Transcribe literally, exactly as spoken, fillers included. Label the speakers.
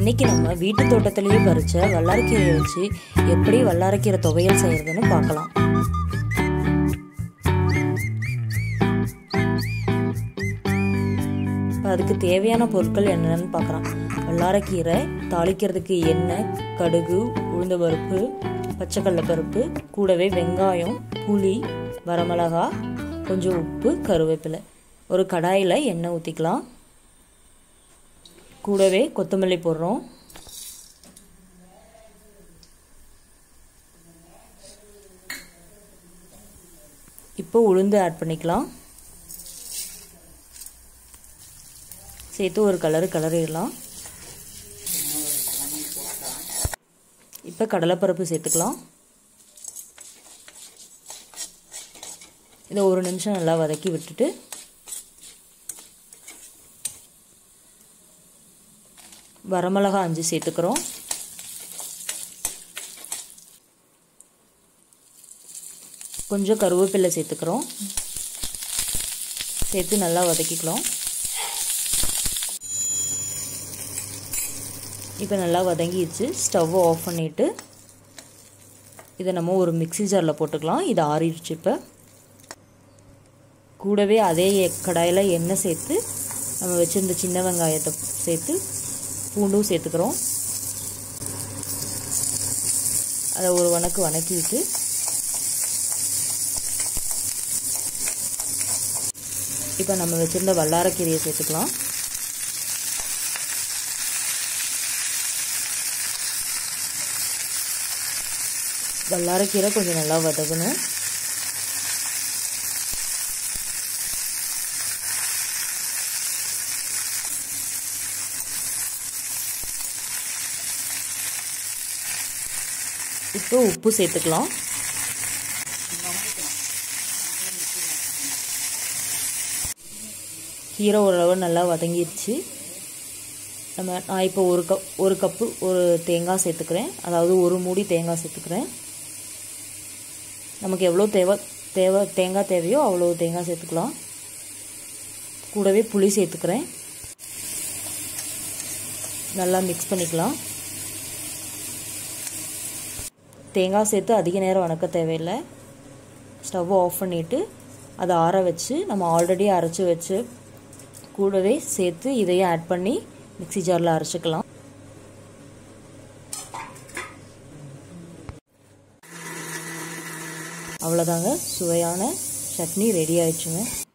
Speaker 1: இன்னைக்கு நம்ம வீட்டு தோட்டத்திலேயே பறிச்ச வல்லாரைக்கீரையை வச்சு எப்படி வல்லாரைக்கீரை துவையல் செய்யறதுன்னு பார்க்கலாம். அதுக்கு தேவையான பொருட்கள் என்னென்னு பார்க்கலாம். வல்லாரைக்கீரை தாளிக்கிறதுக்கு எண்ணெய், கடுகு, உளுந்த பருப்பு, பச்சைக்கடலை பருப்பு, கூடவே வெங்காயம், புளி, வரமிளகா, கொஞ்சம் உப்பு, கருவேப்பிலை. ஒரு கடாயில் எண்ணெய் ஊற்றிக்கலாம். கூடவே கொத்தமல்லி போடுறோம். இப்போ உளுந்து ஆட் பண்ணிக்கலாம். சேர்த்து ஒரு கலரு கலரிடலாம். இப்போ கடலைப்பருப்பு சேர்த்துக்கலாம். இதை ஒரு நிமிஷம் நல்லா வதக்கி விட்டுட்டு வரமிளகா அஞ்சு சேர்த்துக்கிறோம். கொஞ்சம் கருவேப்பிலை சேர்த்துக்கிறோம். சேர்த்து நல்லா வதக்கிக்கலாம். இப்போ நல்லா வதங்கிடுச்சு. ஸ்டவ் ஆஃப் பண்ணிவிட்டு இதை நம்ம ஒரு மிக்ஸி ஜாரில் போட்டுக்கலாம். இது ஆறிடுச்சு. இப்போ கூடவே அதே கடாயில் எண்ணெய் சேர்த்து நம்ம வச்சுருந்த சின்ன வெங்காயத்தை சேர்த்து பூண்டும் சேர்த்துக்கிறோம். அதை ஒரு வணக்கு வணக்கிட்டு இப்போ நம்ம வச்சுருந்த வல்லாரைக்கீரையை சேர்த்துக்கலாம். வல்லாரைக்கீரை கொஞ்சம் நல்லா வதக்கணும். இப்போ உப்பு சேர்த்துக்கலாம். கீரை ஓரளவு நல்லா வதங்கிடுச்சு. நம்ம நான் இப்போ ஒரு கப் ஒரு கப்பு ஒரு தேங்காய் சேர்த்துக்கிறேன். அதாவது ஒரு மூடி தேங்காய் சேர்த்துக்கிறேன். நமக்கு எவ்வளோ தேவை தேவை தேங்காய் தேவையோ அவ்வளோ தேங்காய் சேர்த்துக்கலாம். கூடவே புளி சேர்த்துக்கிறேன். நல்லா மிக்ஸ் பண்ணிக்கலாம். தேங்காய் சேர்த்து அதிக நேரம் வணக்க தேவையில்லை. ஸ்டவ் ஆஃப் பண்ணிவிட்டு அதை ஆற வச்சு நம்ம ஆல்ரெடி அரைச்சி வச்சு கூடவே சேர்த்து இதையும் ஆட் பண்ணி மிக்ஸி ஜாரில் அரைச்சிக்கலாம். அவ்வளோதாங்க, சுவையான சட்னி ரெடி ஆயிடுச்சுங்க.